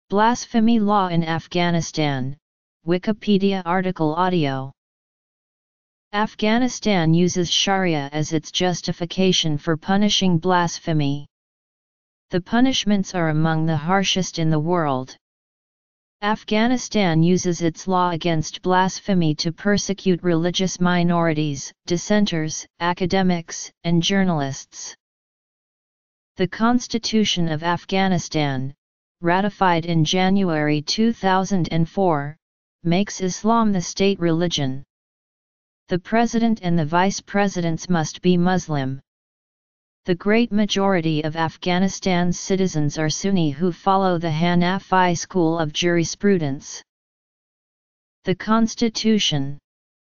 Blasphemy law in Afghanistan, Wikipedia article audio. Afghanistan uses Sharia as its justification for punishing blasphemy. The punishments are among the harshest in the world. Afghanistan uses its law against blasphemy to persecute religious minorities, dissenters, academics, and journalists. The Constitution of Afghanistan, ratified in January 2004, makes Islam the state religion. The president and the vice presidents must be Muslim. The great majority of Afghanistan's citizens are Sunni who follow the Hanafi school of jurisprudence. The Constitution.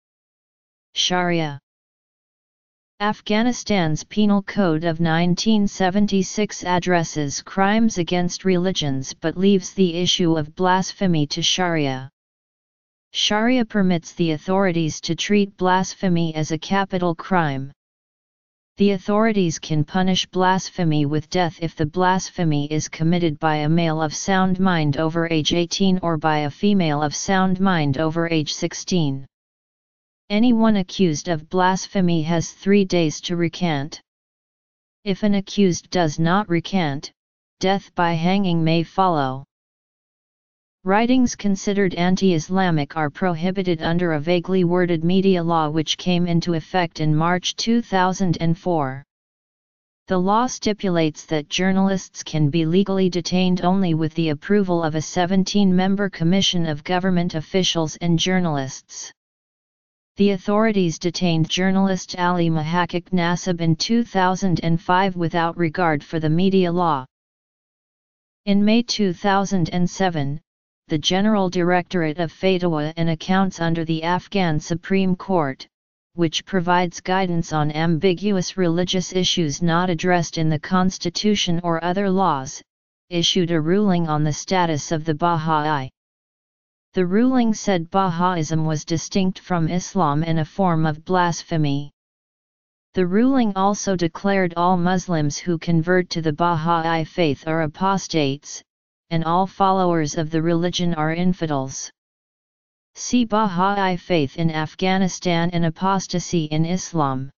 Sharia. Afghanistan's Penal Code of 1976 addresses crimes against religions but leaves the issue of blasphemy to Sharia. Sharia permits the authorities to treat blasphemy as a capital crime. The authorities can punish blasphemy with death if the blasphemy is committed by a male of sound mind over age 18 or by a female of sound mind over age 16. Anyone accused of blasphemy has 3 days to recant. If an accused does not recant, death by hanging may follow. Writings considered anti-Islamic are prohibited under a vaguely worded media law which came into effect in March 2004. The law stipulates that journalists can be legally detained only with the approval of a 17-member commission of government officials and journalists. The authorities detained journalist Ali Mahakik Nasib in 2005 without regard for the media law. In May 2007, the General Directorate of Fatwa and Accounts under the Afghan Supreme Court, which provides guidance on ambiguous religious issues not addressed in the Constitution or other laws, issued a ruling on the status of the Baha'i. The ruling said Baha'ism was distinct from Islam and a form of blasphemy. The ruling also declared all Muslims who convert to the Baha'i faith are apostates, and all followers of the religion are infidels. See Baha'i faith in Afghanistan and apostasy in Islam.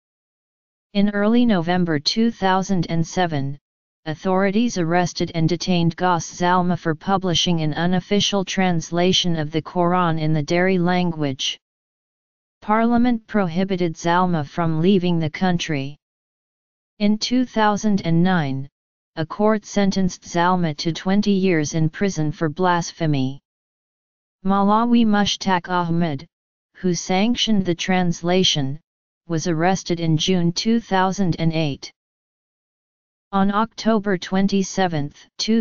In early November 2007, authorities arrested and detained Ghaus Zalma for publishing an unofficial translation of the Quran in the Dari language. Parliament prohibited Zalma from leaving the country. In 2009, a court sentenced Zalma to 20 years in prison for blasphemy. Maulawi Mushtaq Ahmed, who sanctioned the translation, was arrested in June 2008. On October 27,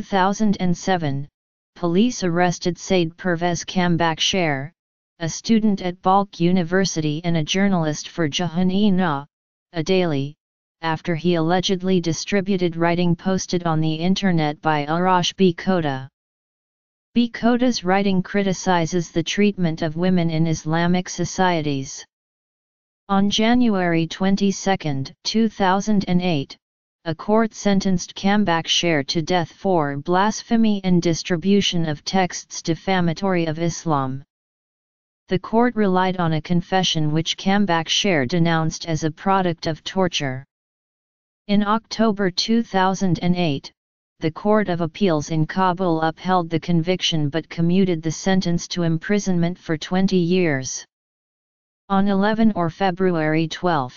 2007, police arrested Said Pervez Kambakshar, a student at Balkh University and a journalist for Jahan-e-Na, a daily, after he allegedly distributed writing posted on the internet by Arash B. Kota. B. Kota's writing criticizes the treatment of women in Islamic societies. On January 22, 2008, a court sentenced Kambakshar to death for blasphemy and distribution of texts defamatory of Islam. The court relied on a confession which Kambakshar denounced as a product of torture. In October 2008, the Court of Appeals in Kabul upheld the conviction but commuted the sentence to imprisonment for 20 years. On 11 or February 12,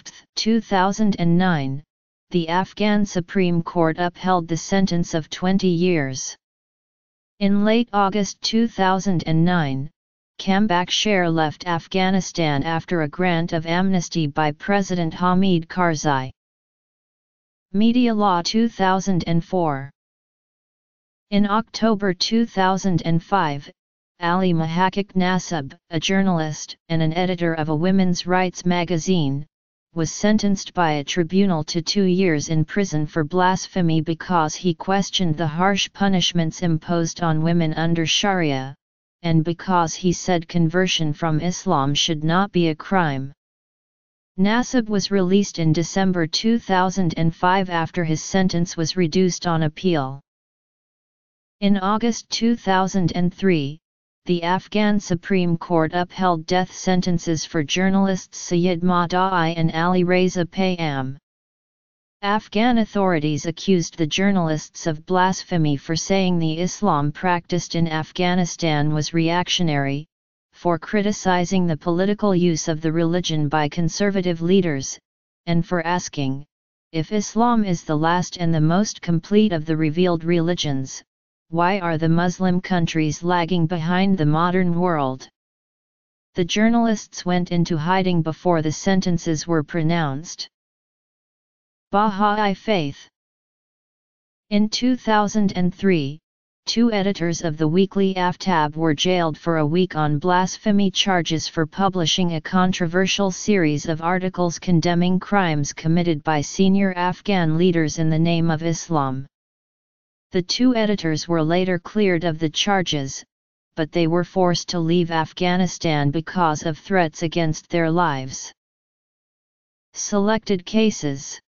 2009, the Afghan Supreme Court upheld the sentence of 20 years. In late August 2009, Kambakshar left Afghanistan after a grant of amnesty by President Hamid Karzai. Media Law 2004. In October 2005, Ali Mahakik Nasib, a journalist and an editor of a women's rights magazine, was sentenced by a tribunal to 2 years in prison for blasphemy because he questioned the harsh punishments imposed on women under Sharia, and because he said conversion from Islam should not be a crime. Nasib was released in December 2005 after his sentence was reduced on appeal. In August 2003, the Afghan Supreme Court upheld death sentences for journalists Syed Madai and Ali Reza Payam. Afghan authorities accused the journalists of blasphemy for saying the Islam practiced in Afghanistan was reactionary, for criticizing the political use of the religion by conservative leaders, and for asking, if Islam is the last and the most complete of the revealed religions, why are the Muslim countries lagging behind the modern world? The journalists went into hiding before the sentences were pronounced. Bahá'í Faith. In 2003, 2 editors of the weekly Aftab were jailed for a week on blasphemy charges for publishing a controversial series of articles condemning crimes committed by senior Afghan leaders in the name of Islam. The 2 editors were later cleared of the charges, but they were forced to leave Afghanistan because of threats against their lives. Selected cases.